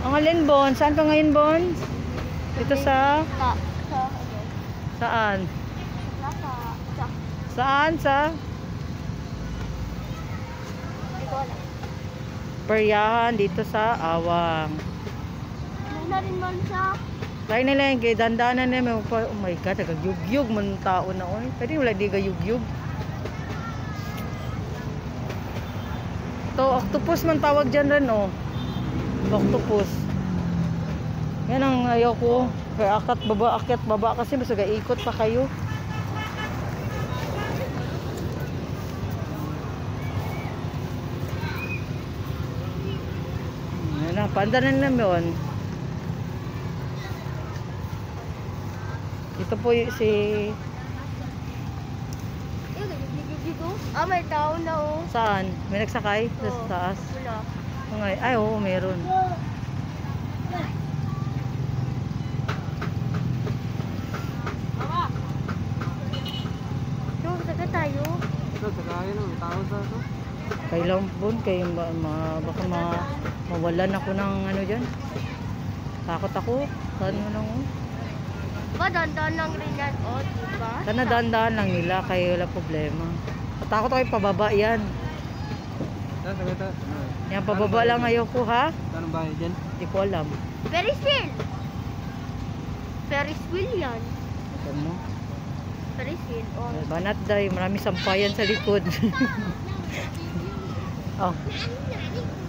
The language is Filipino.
Ang alin, Bon? Saan ka ngayon, Bon? Dito sa... Saan? Saan? Sa? Peryahan, dito sa Awang. Muna rin man siya. Try nila yung kay dandanan na oh my god, nagagyugyug man tao na oy. Pwede wala di gagyugyug. To octopus man tawag dyan rin oh. Octopus. Yan ang ayaw ko. Kaya akyat baba kasi mas ikot pa kayo. Yan na, pandanan naman. Ito po yung si... Ah, may tao na oh. Saan? May nagsakay? Sa taas? Wala. Ay, oo, meron. So, taga tayo. Ito, sakayin ang tao sa ito. Kailang bon, kayo baka mawalan ako ng ano dyan. Takot ako. Saan mo lang oh. Ba, dandan lang rin yan. O, diba? Sana daan-daan lang nila, kaya wala problema. Takot ako yung pababa yan. Yan, pababa lang ayoko ha. Saan ang bahay dyan? Hindi ko alam. Ferris wheel. Ferris wheel yan. Ito mo. Ferris wheel. Oh. Banat day, marami sampayan sa likod. Oh.